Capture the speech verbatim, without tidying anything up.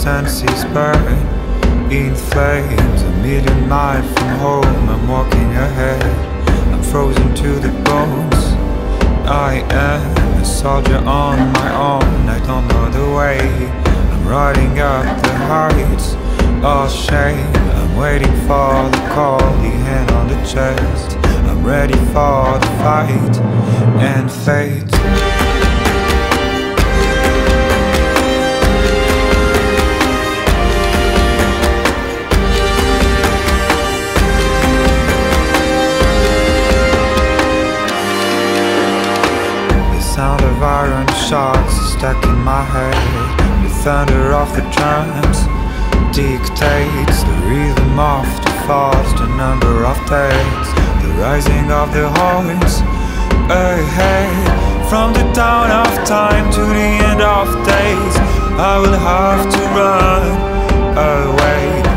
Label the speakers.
Speaker 1: senses burn in flames. A million miles from home, I'm walking ahead. I'm frozen to the bones. I am a soldier on my own. I don't know the way. I'm riding up the heights. All shame, I'm waiting for the call. The hand on the chest. I'm ready for the fight and fate. Sound of iron shots stuck in my head. The thunder of the drums dictates the rhythm of the falls, the number of days, the rising of the horns ahead. From the dawn of time to the end of days, I will have to run away.